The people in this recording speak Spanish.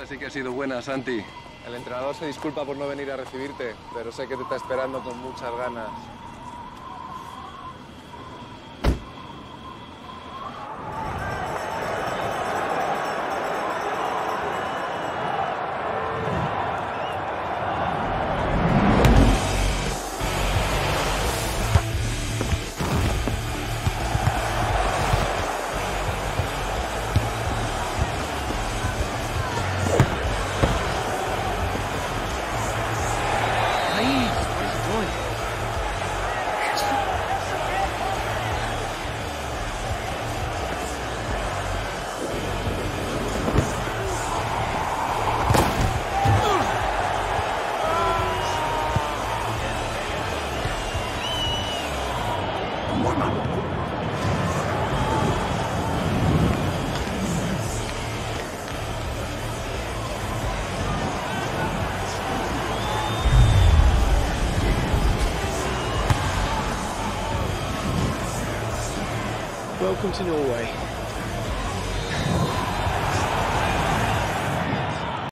Esta sí que ha sido buena, Santi. El entrenador se disculpa por no venir a recibirte, pero sé que te está esperando con muchas ganas. Welcome to Norway.